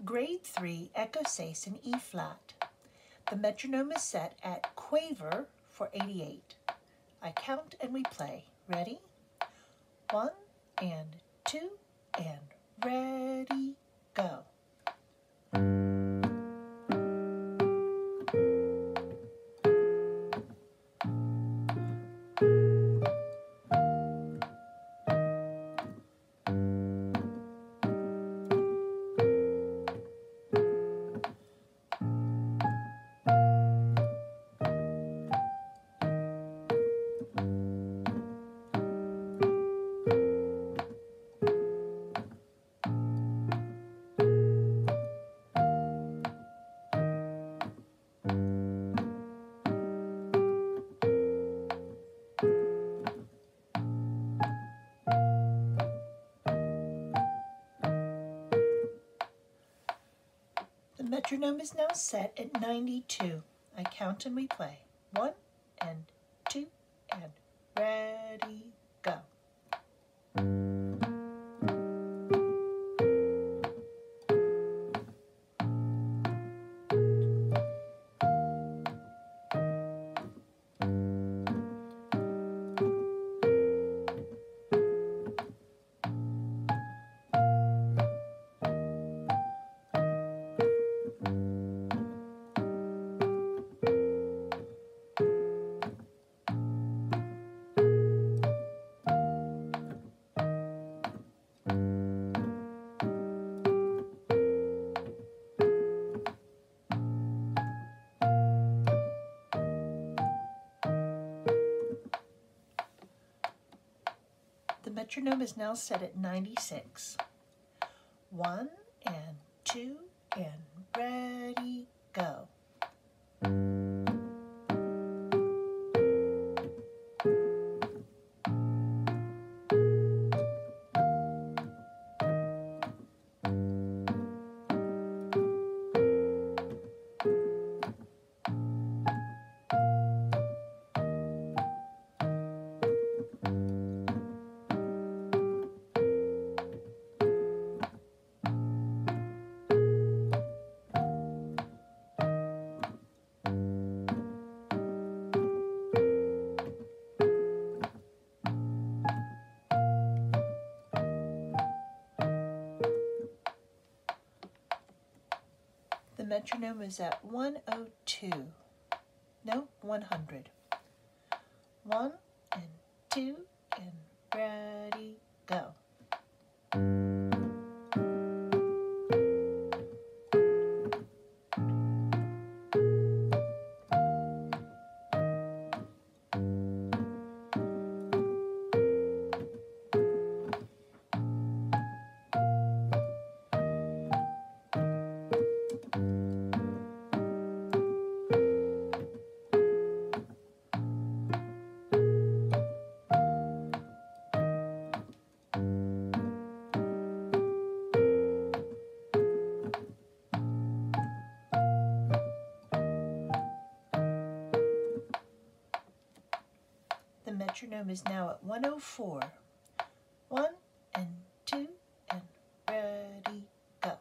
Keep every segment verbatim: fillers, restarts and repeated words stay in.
Grade three, Echo Sace in E flat. The metronome is set at quaver for eighty-eight. I count and we play. Ready? One and two and ready, go. The metronome is now set at ninety-two. I count and we play. One and two and ready, go. The metronome is now set at ninety-six. One and two and ready, go. The metronome is at one oh two. No, one hundred. One and two and ready, go. The metronome is now at one oh four. One and two and ready, go.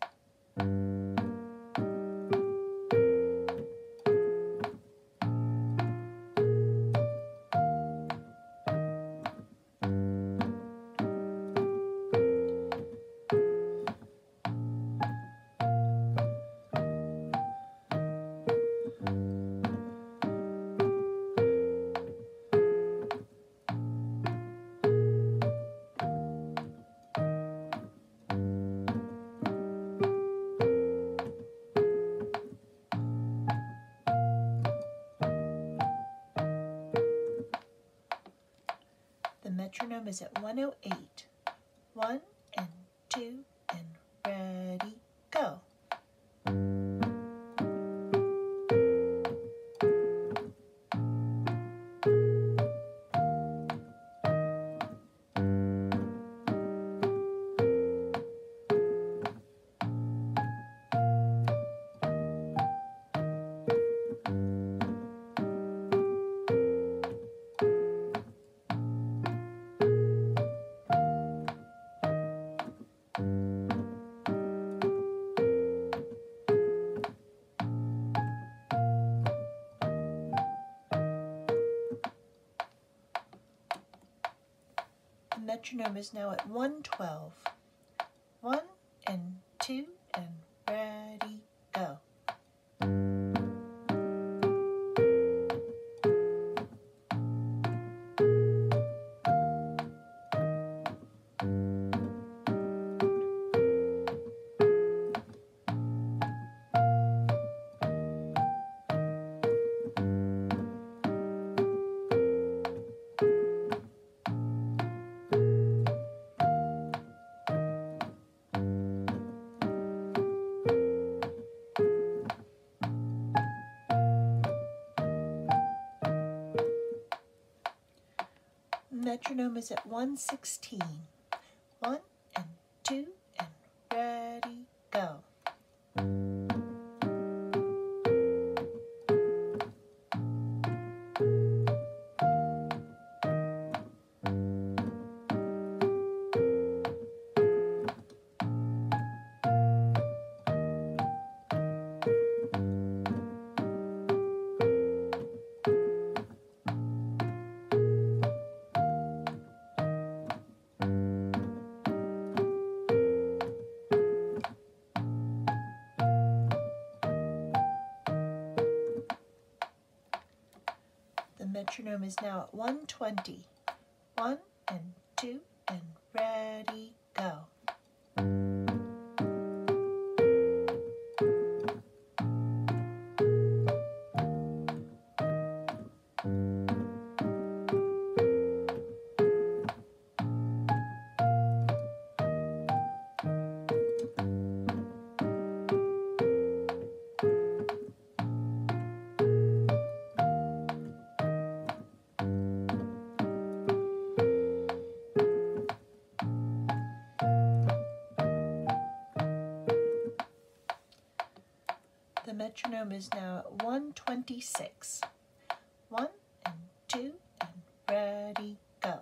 The metronome is at one oh eight. One and two and ready, go. metronome is now at one twelve. One and two and ready, go. Metronome is at one sixteen. One and two and ready, go. The metronome is now at one twenty. One and two and ready, go. The metronome is now at one twenty-six. One and two and ready, go.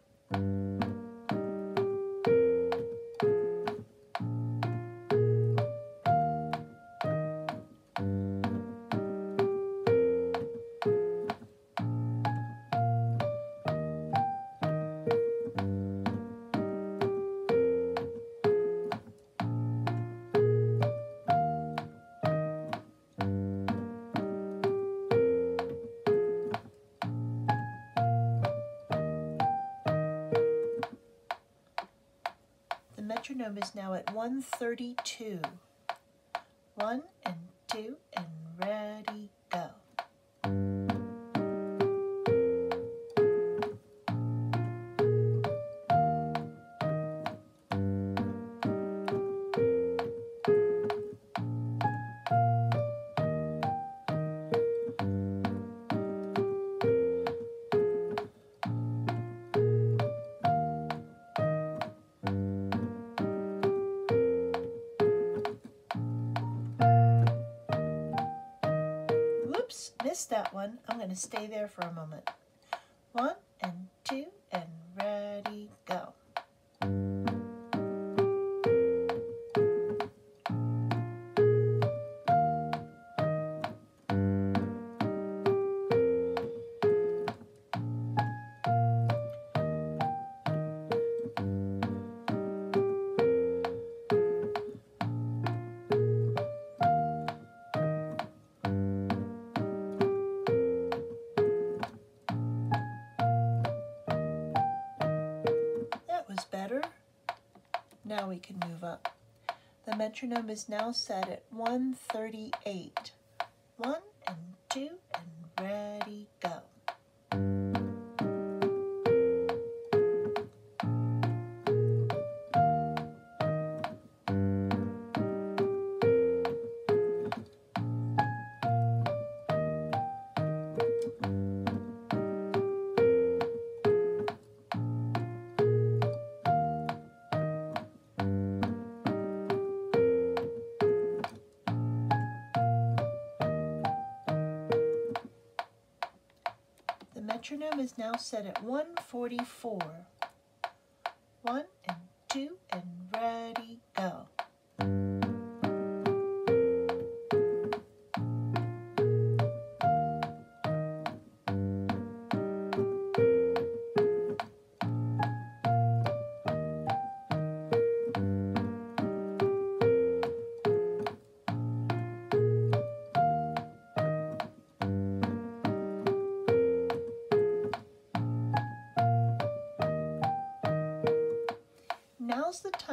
The metronome is now at one thirty-two. One and two and ready, go. Whoops, missed that one. I'm going to stay there for a moment. One and two and ready, go. Better. Now we can move up. The metronome is now set at one thirty-eight. One and two and ready, go. The metronome is now set at one forty-four. One and two and ready, go.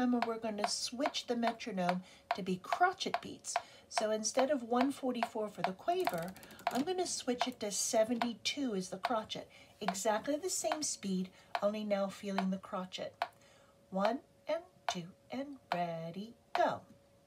time when we're going to switch the metronome to be crotchet beats. So instead of one forty-four for the quaver, I'm going to switch it to seventy-two as the crotchet. Exactly the same speed, only now feeling the crotchet. One and two and ready, go.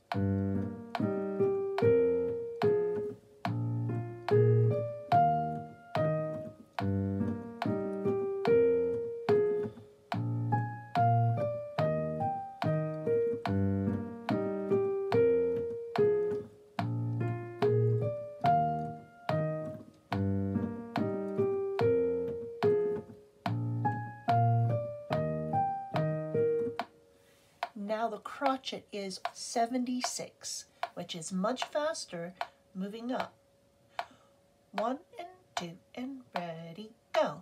Now the crotchet is seventy-six, which is much faster, moving up. One and two and ready, go.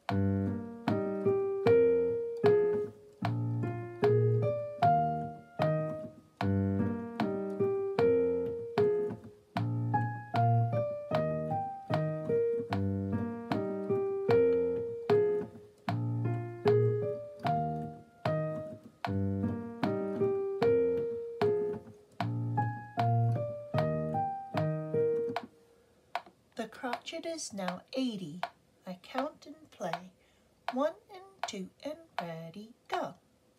The crotchet is now eighty. I count and play. One and two and ready, go.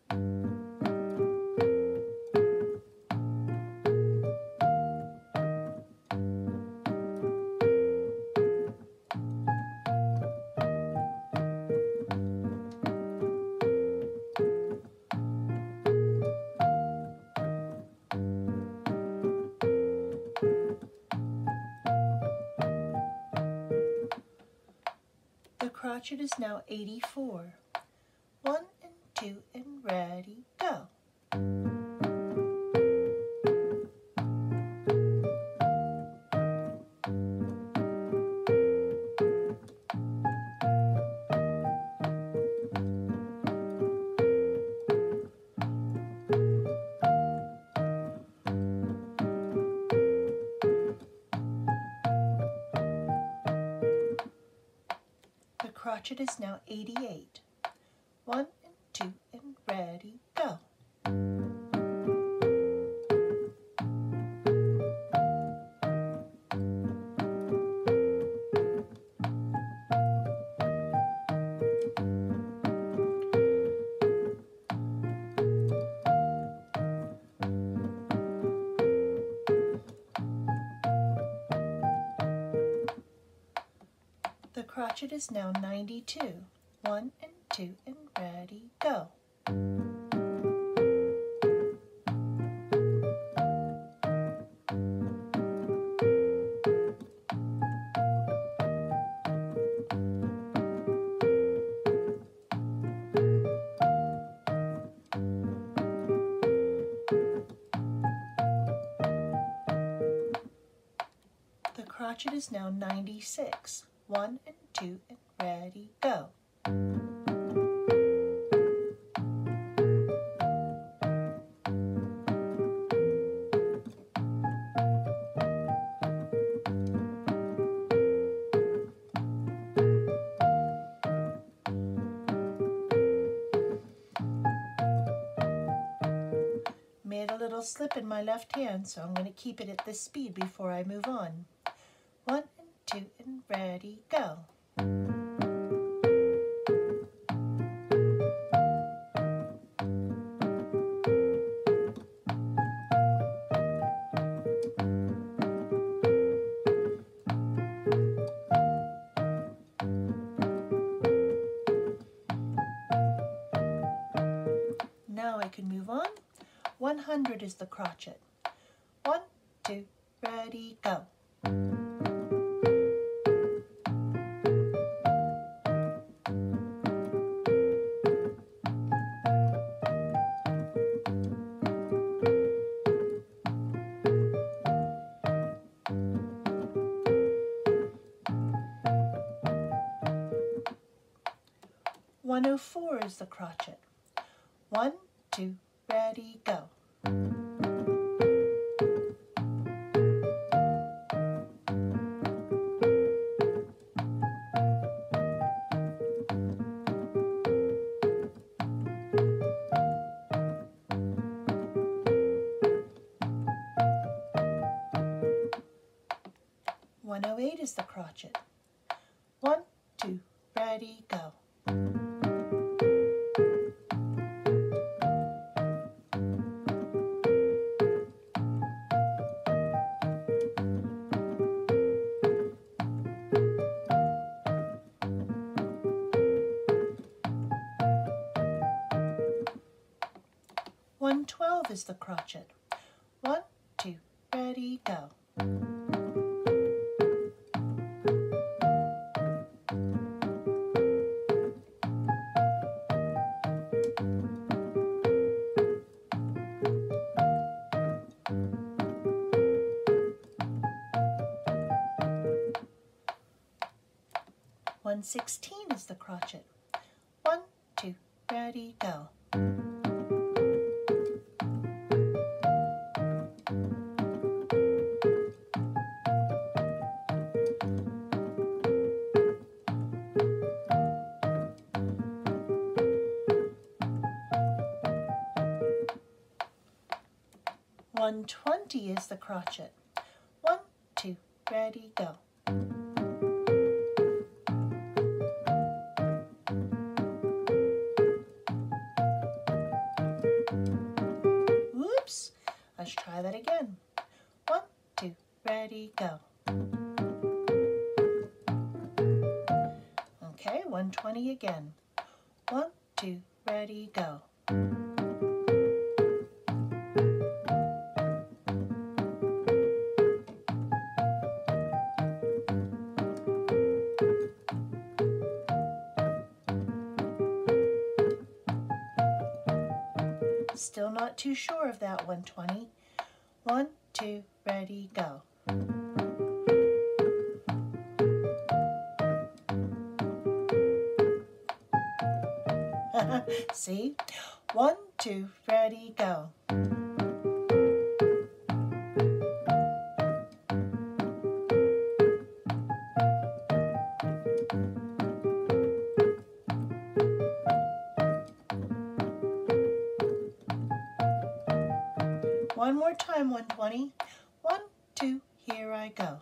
The crotchet is now eighty-four. One and two and ready, go. The crotchet is now eighty-eight. One and two and ready, go. The crotchet is now ninety-two. One and two and ready, go. The crotchet is now ninety-six. One and two and ready, go. Made a little slip in my left hand, so I'm going to keep it at this speed before I move on. One and two and ready, go. Now I can move on. one hundred is the crotchet. One, two, ready, go. one oh four is the crotchet. One, two, ready, go. one oh eight is the crotchet. One, two, ready, go. one twelve is the crotchet. One, two, ready, go. one sixteen is the crotchet. One, two, ready, go. one twenty is the crotchet. One, two, ready, go. Oops, let's try that again. One, two, ready, go. Okay, one twenty again. One, two, ready, go. Still not too sure of that one twenty. One, two, ready, go. See? One, two, ready, go. One more time, one twenty. One, two, here I go.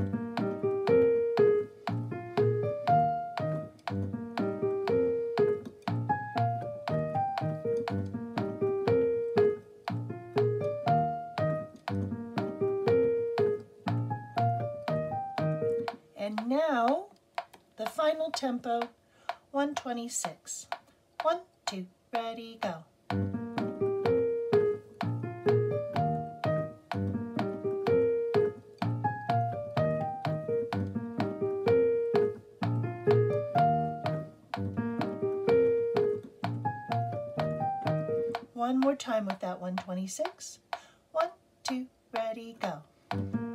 And now, the final tempo, one twenty-six. One, two, ready, go. One more time with that one twenty-six. One, two, ready, go.